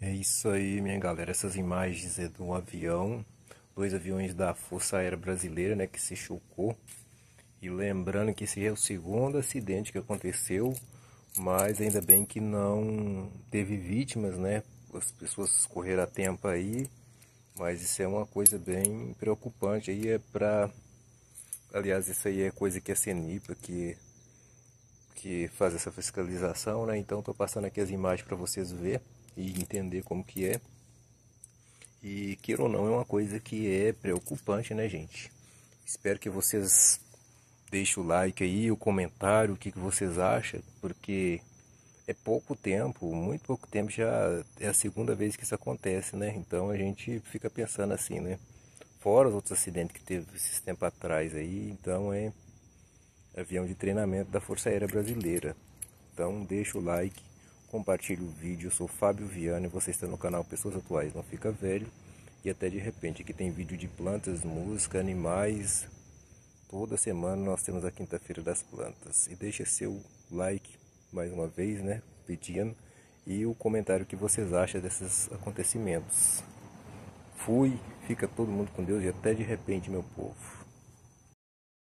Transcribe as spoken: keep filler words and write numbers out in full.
É isso aí, minha galera. Essas imagens é de um avião, dois aviões da Força Aérea Brasileira, né, que se chocou. E lembrando que esse é o segundo acidente que aconteceu, mas ainda bem que não teve vítimas, né? As pessoas correram a tempo aí, mas isso é uma coisa bem preocupante. Aí é pra, aliás, isso aí é coisa que a CENIPA que que faz essa fiscalização, né? Então tô passando aqui as imagens para vocês ver e entender como que é. E queira ou não, é uma coisa que é preocupante, né, gente? Espero que vocês deixem o like aí, o comentário, o que, que vocês acham, porque é pouco tempo, muito pouco tempo, já é a segunda vez que isso acontece, né? Então a gente fica pensando assim, né? Fora os outros acidentes que teve esses tempos atrás aí, então é avião de treinamento da Força Aérea Brasileira. Então deixa o like, compartilhe o vídeo. Eu sou Fábio Viana e você está no canal Pessoas Atuais Não Fica Velho. E até de repente, aqui tem vídeo de plantas, música, animais. Toda semana nós temos a quinta-feira das plantas. E deixa seu like mais uma vez, né? Pedindo. E o comentário que vocês acham desses acontecimentos. Fui, fica todo mundo com Deus e até de repente, meu povo.